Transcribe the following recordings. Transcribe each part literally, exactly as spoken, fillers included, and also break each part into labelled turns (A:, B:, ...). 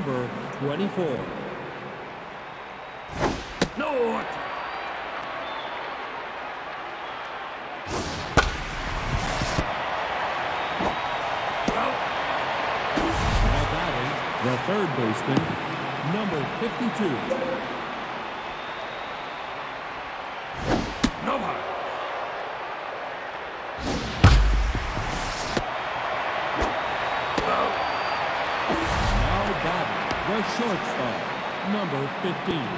A: number twenty-four.
B: No!
A: The third baseman, number fifty-two.
B: Nova.
A: Now batting, the shortstop, number fifteen.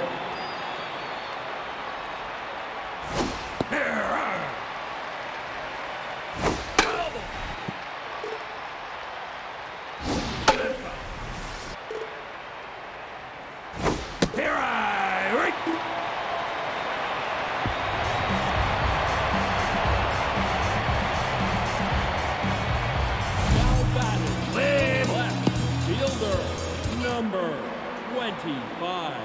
A: Number twenty-five.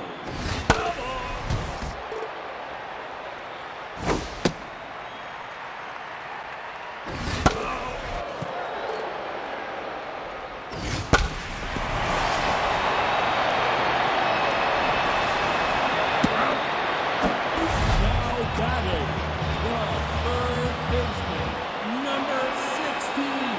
A: Now batting, the third baseman, number sixteen.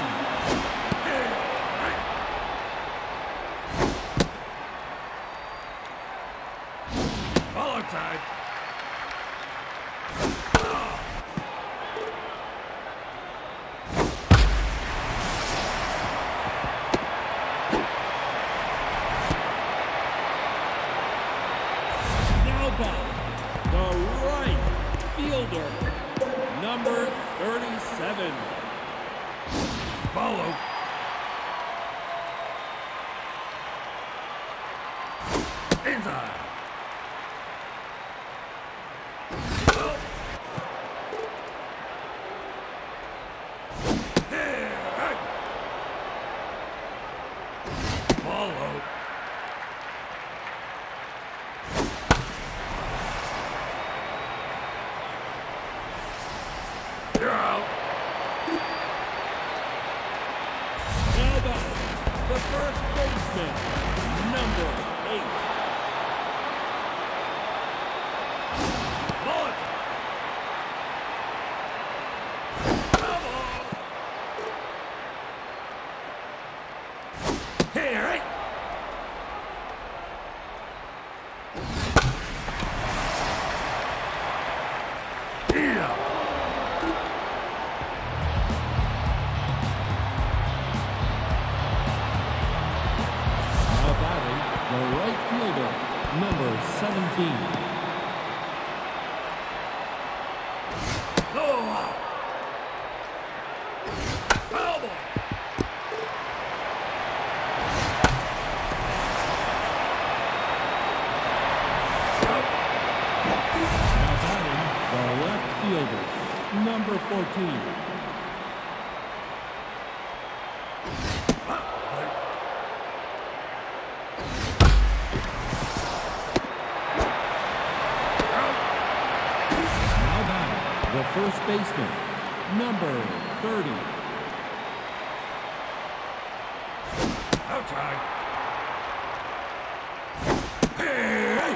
B: Follow tide.
A: Now back, the right fielder, number thirty-seven.
B: Follow. Inside. Follow. You're out.
A: Now back, the first baseman, number eight.
B: Bullet. Hey, right. Yeah.
A: Now batting, the right fielder, number seventeen.
B: Oh. Foul ball.
A: Now batting, the left fielder, number fourteen. Now batting, the first baseman, number thirty.
B: Outside. Hey!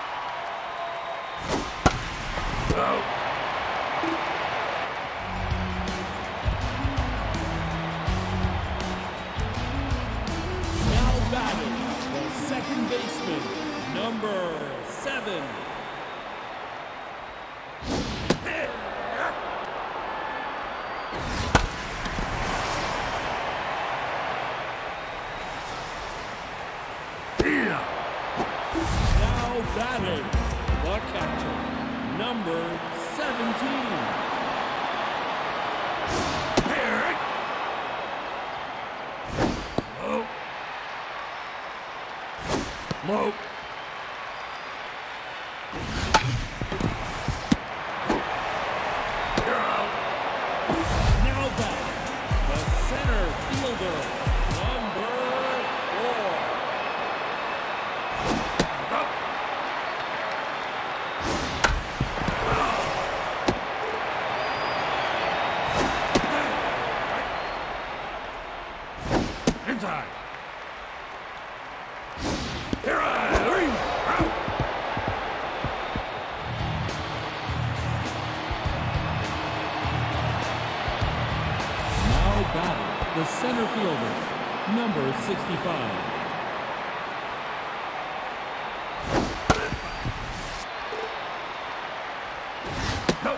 B: Oh.
A: Now batting, the second baseman, number seven.
B: Yeah.
A: Now batting, the catcher, number seventeen.
B: Hey! Low. Low. You're out.
A: Now batting, the center fielder, number four.
B: Up. Inside.
A: center fielder, number sixty-five.
B: No.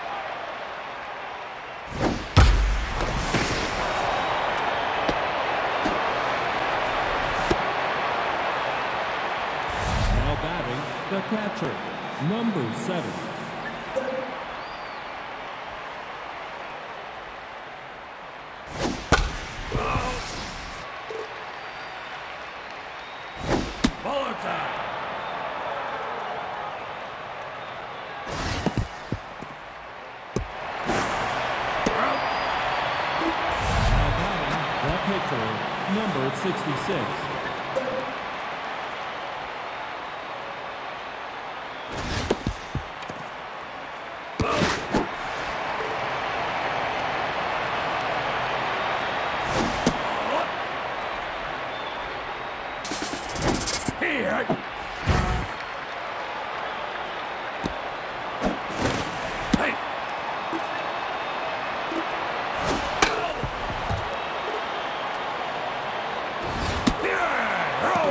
A: Now batting, the catcher, number seven.
B: Ball time.
A: Now batting, the pitcher, number sixty-six.
B: Here. Hey. Yeah. Oh.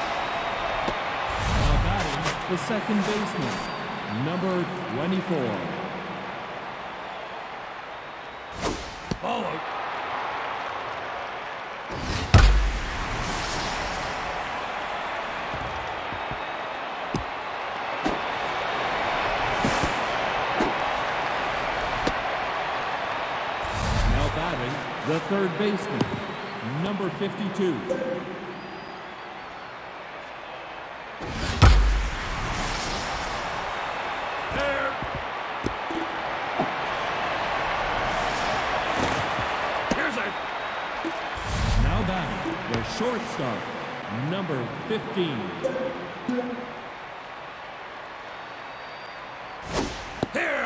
A: Now batting, the second baseman, number twenty-four.
B: Follow.
A: Now batting, the third baseman, number fifty-two.
B: There. Here's it.
A: Now batting, the shortstop, number fifteen.
B: Here.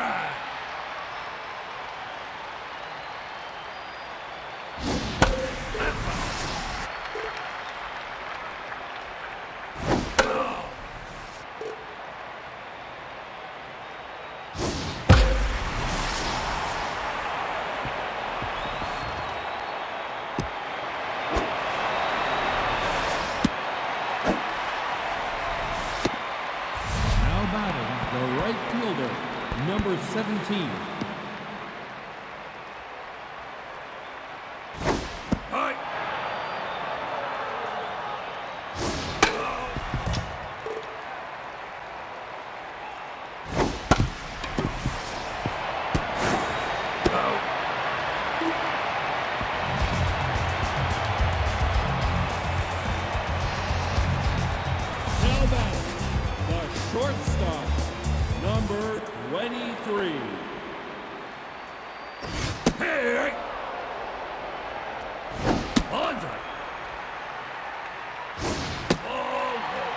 A: Now batting, the right fielder, number seventeen.
B: Hi.
A: Now batting, the shortstop, number twenty-three.
B: Hey. Andre. Oh.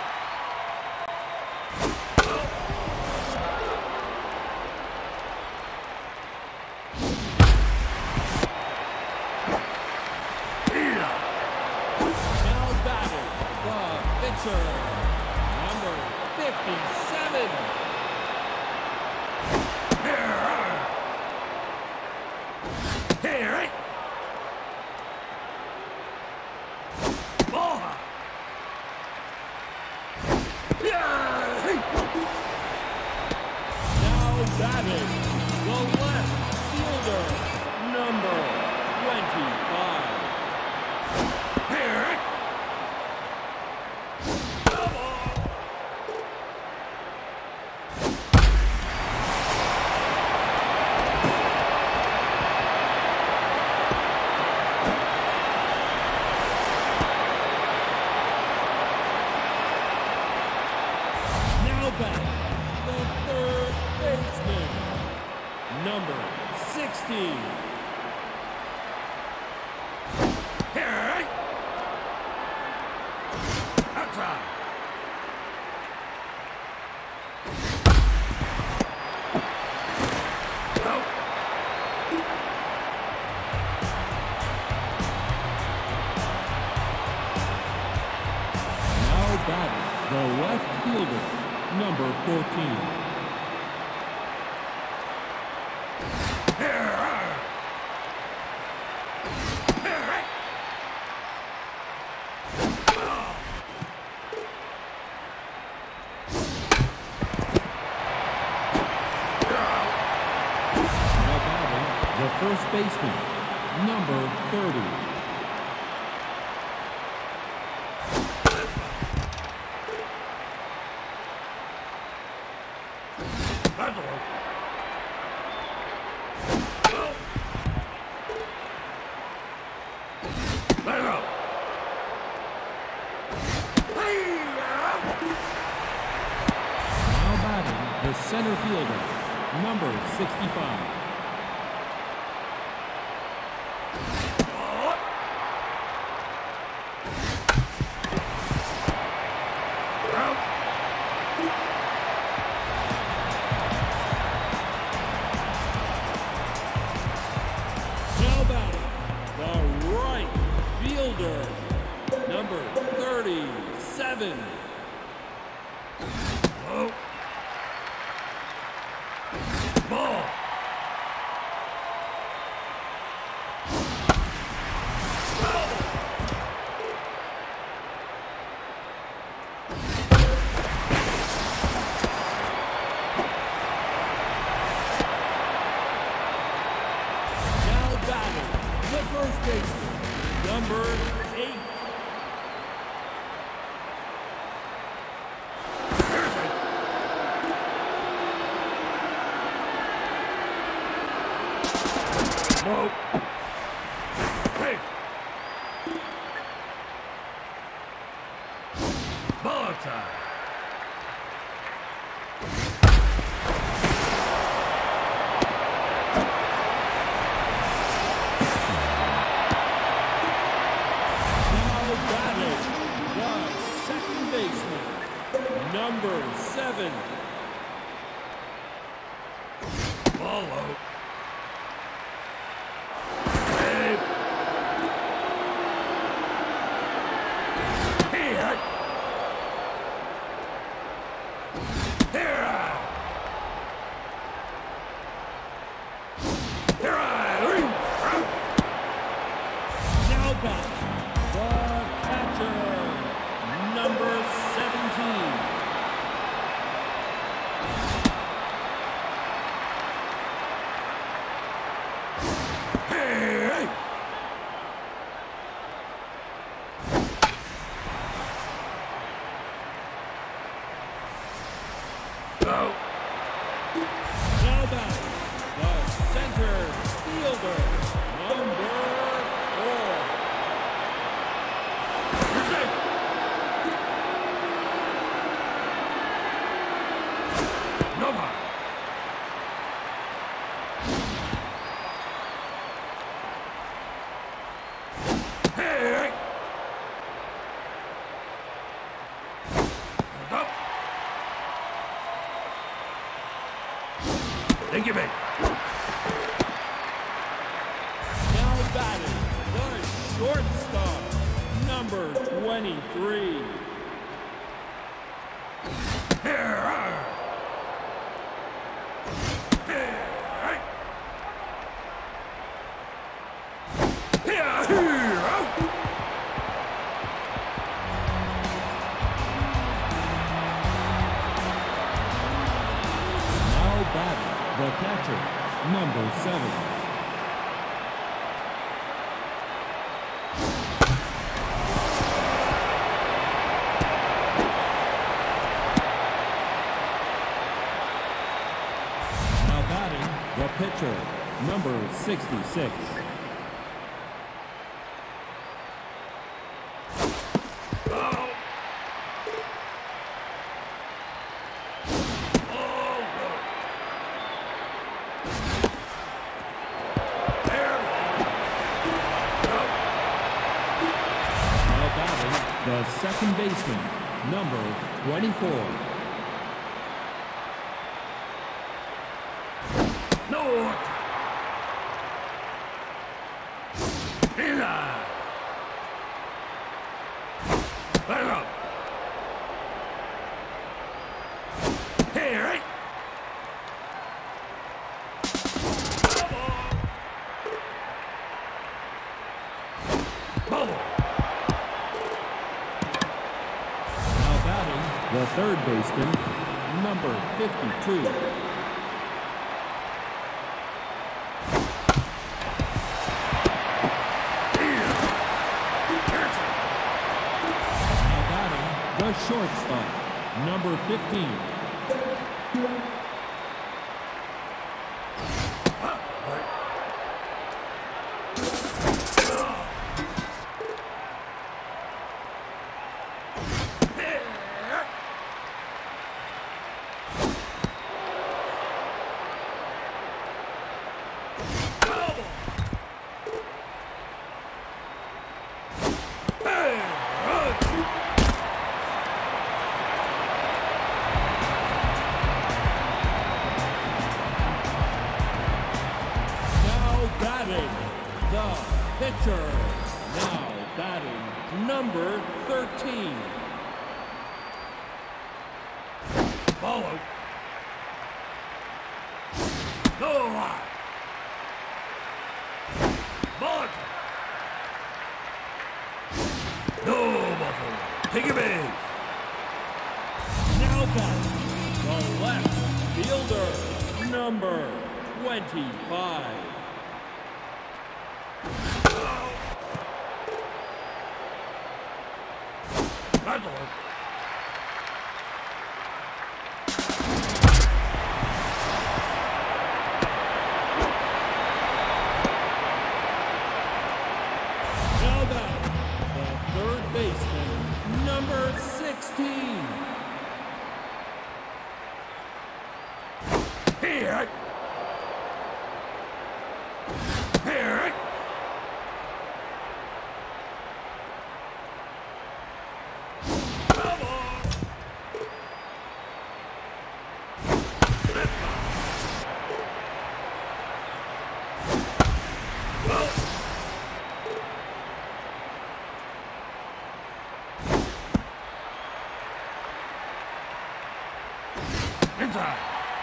B: Yeah.
A: Now batting, the pitcher, number fifty-seven.
B: Here. Here. Ball. Yeah.
A: Now batting, the left fielder, number twenty-five.
B: Here.
A: Now batting, the third baseman, number sixty.
B: Here. Outside. No.
A: Now batting, the left fielder, number fourteen.
B: Here. Here.
A: first baseman, number thirty.
B: That's all. Let go.
A: Now batting, the center fielder, number sixty-five. Now batting, the right fielder, number thirty-seven.
B: Oh. Ball.
A: Now batting, the first baseman, number eight.
B: No. Hey. Ball time.
A: Now batting, the second baseman, number seven.
B: Ball out. Here. Here. Here.
A: Now back, the catcher, number seventeen.
B: Hey. Go.
A: Now back, the center fielder, number four.
B: You're safe. No more. Hey. Up. Thank you, mate.
A: Now batting, the shortstop, number twenty-three.
B: Here. Here. Here. Here.
A: Now batting, the catcher, number seven. Now batting, the pitcher, number sixty-six.
B: Oh. Oh, no. There. Go.
A: Now batting, the second baseman, number twenty-four.
B: No. In there. Let it go. Here, right? Bubble.
A: Now batting, the third baseman, number fifty-two. shortstop, number fifteen. Pitcher, now batting number thirteen.
B: Follow. No line. Bullet. No Buffalo. Take a base.
A: Now batting the left fielder, number twenty-five.
B: That's all.
A: Now back, the third baseman, number sixteen.
B: Here. Here. Inside.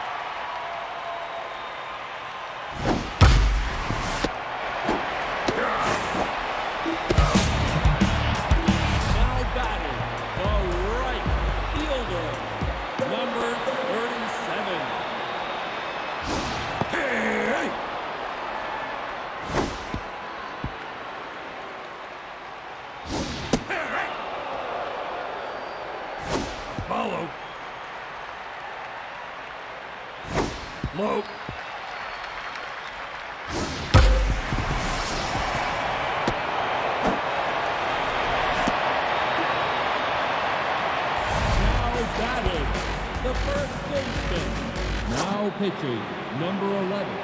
A: Now batting the right fielder, number thirty-seven.
B: Hey! Hey! Follow. Low.
A: Batting, the first baseman. Now pitching, number eleven.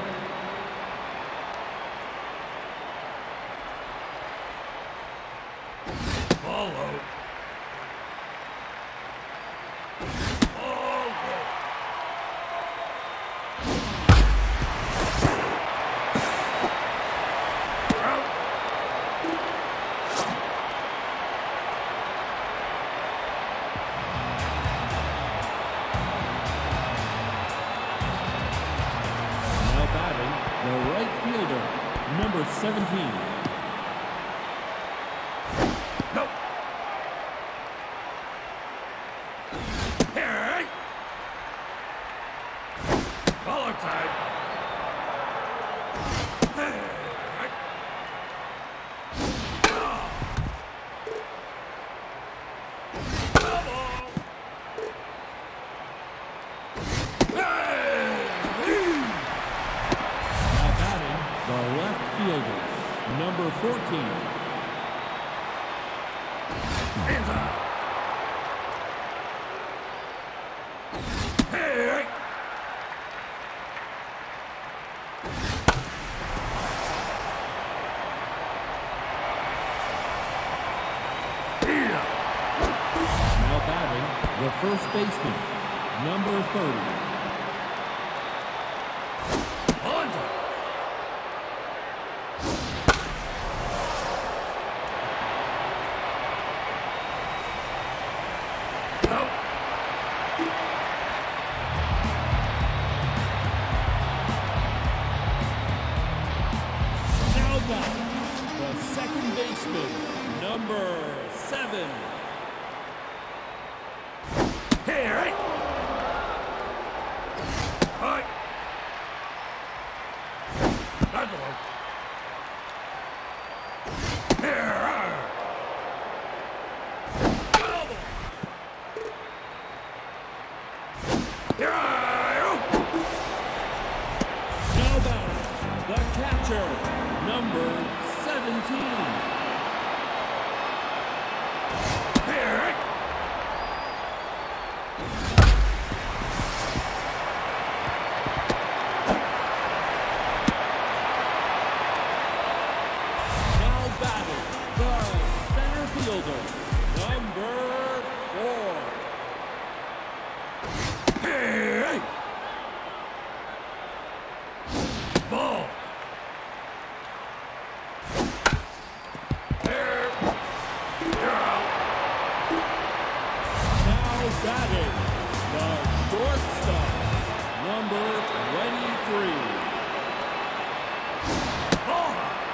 B: Follow.
A: The right fielder, number seventeen.
B: No. Hey! Ball outside. Hey! Oh. Double.
A: The left fielder, number fourteen.
B: Hands up. Hey! Yeah.
A: Now batting, the first baseman, number thirty. The second baseman, number seven.
B: Hey, right.
A: Now batting, the catcher, number seventeen. Now batting, the center fielder, number four.
B: Ball.
A: Now batting, the shortstop, number twenty-three.
B: Ball.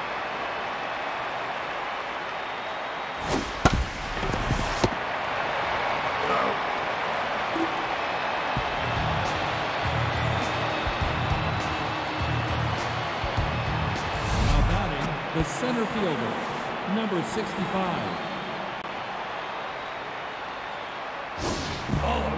A: Now batting, the center fielder, number sixty-five.
B: Follow.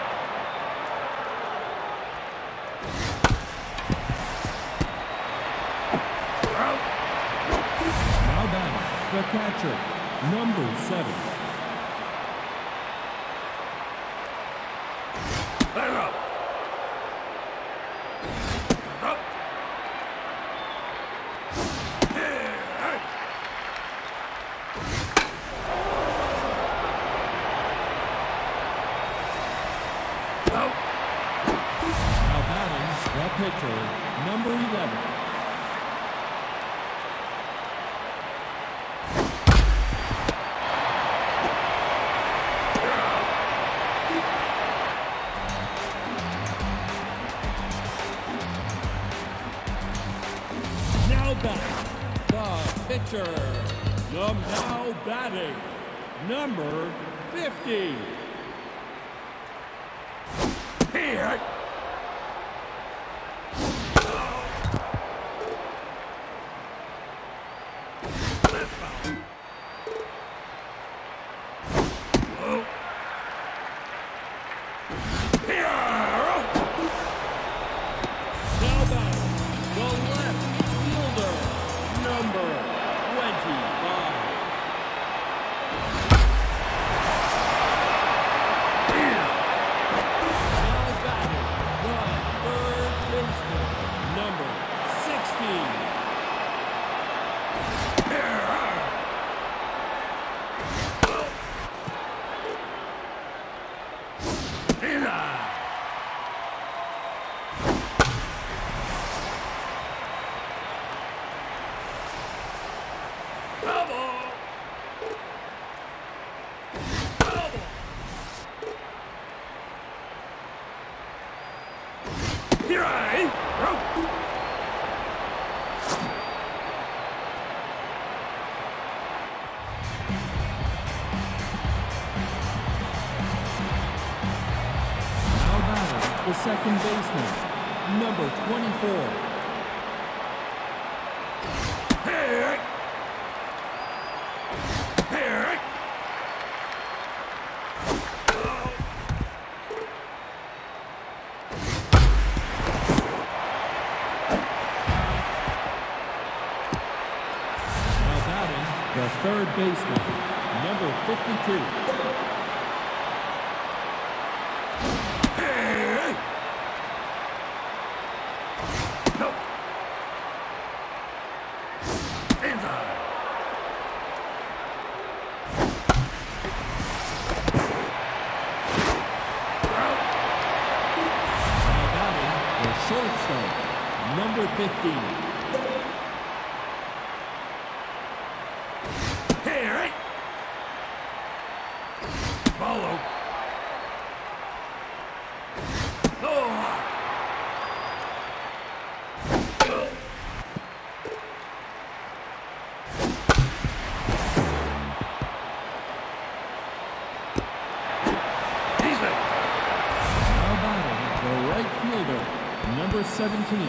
A: Now batting, the catcher, number seven.
B: Let up. Up. Out.
A: Now batting, the pitcher, number eleven. Now batting, the pitcher, num now batting, number fifty.
B: Here. Let's go. Oh. Here.
A: Now batting, the left fielder, number twenty-five. Now batting, the third baseman, number sixteen.
B: Here I
A: Now batting, the second baseman, number twenty-four.
B: Here. Here.
A: Now batting, the third baseman, number fifty-two.
B: Here. No. Inside.
A: Now batting, the shortstop, number fifteen.
B: Here. Follow. Oh. Defense.
A: Now batting, the right fielder, number seventeen.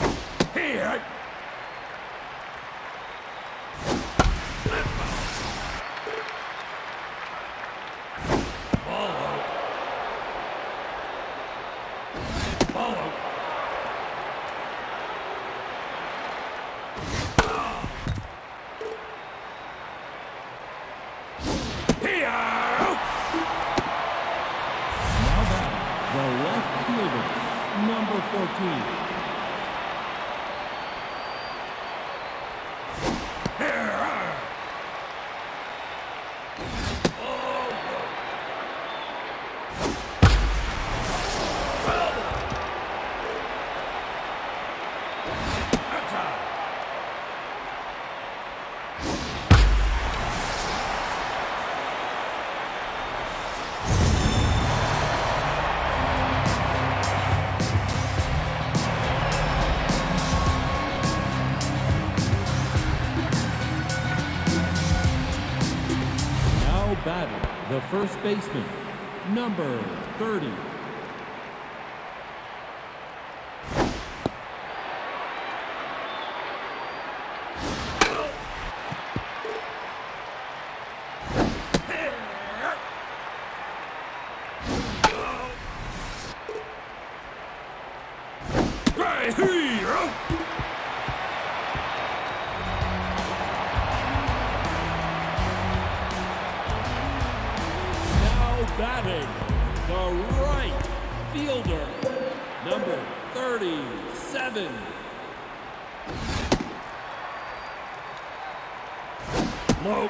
B: Here. Let's go.
A: number fourteen. Batting, the first baseman, number thirty. Batting, the right fielder, number thirty-seven.
B: Low.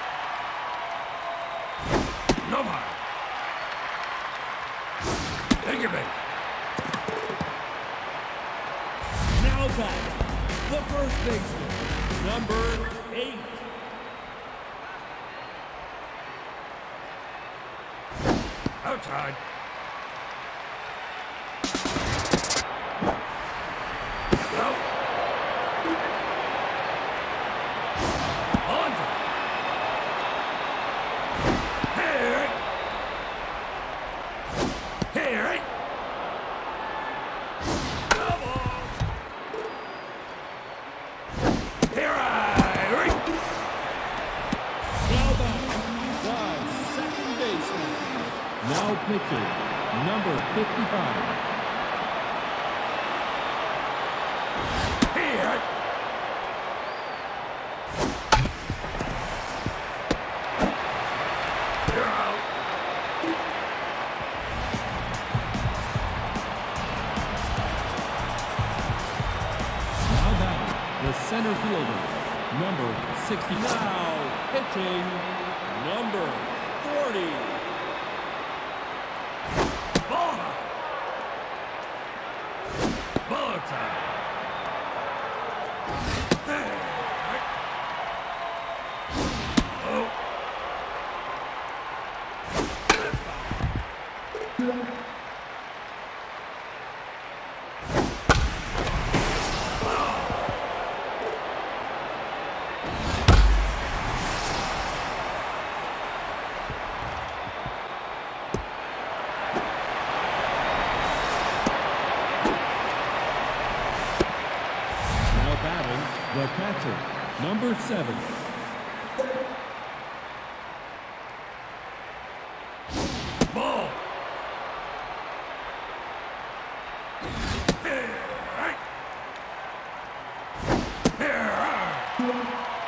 B: Nova. Take it back.
A: Now batting, the first baseman, number eight.
B: Outside. Out. On. Here. Here. Come on. Here I.
A: Now back, the second baseman. Now pitching, number fifty-five.
B: Here. You're out.
A: Now batting, the center fielder, number sixty. Now pitching, number forty. The catcher, number seven.
B: Ball. Here. Here.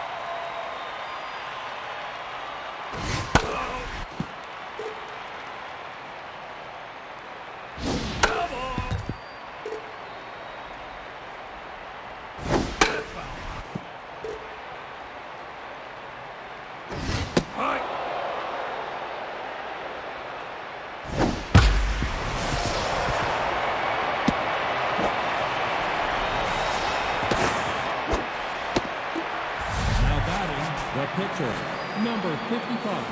A: The pitcher, number fifty-five.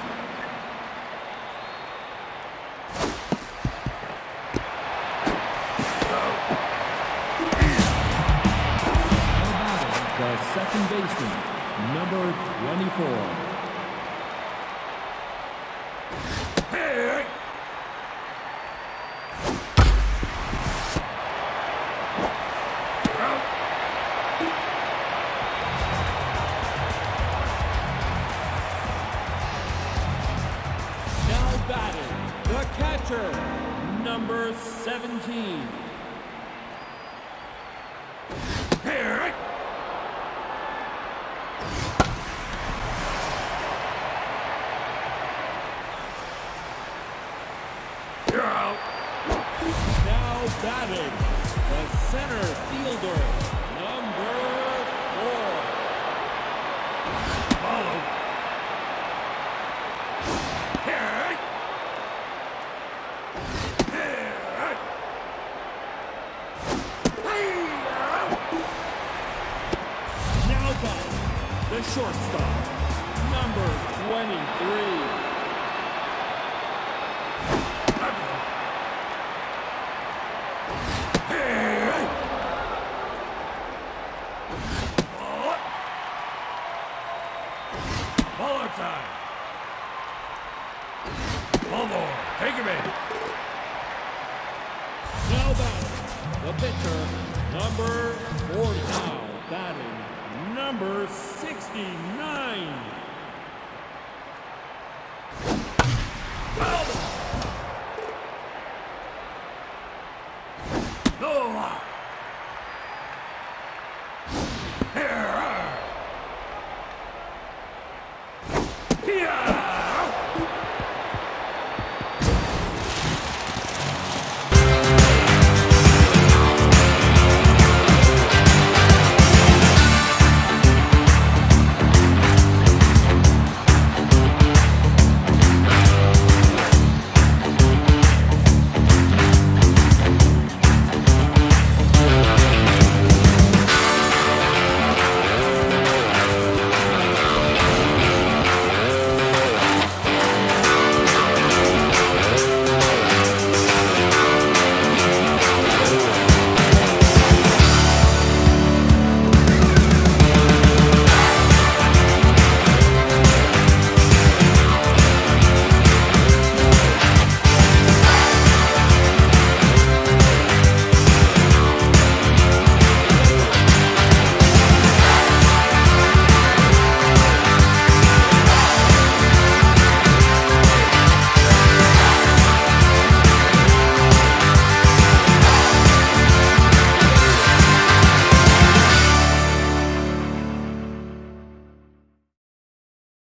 A: The second baseman, number twenty-four.
B: Hey!
A: Now batting, the catcher, number seventeen.
B: Here! You're out.
A: Now batting, center fielder, number four.
B: Follow. Here. Here.
A: Now back, the shortstop, number twenty-three.
B: Baller time. Ball take him in.
A: Now batting, the pitcher, number forty. Now batting, number sixty-nine.
B: No. Here. Here.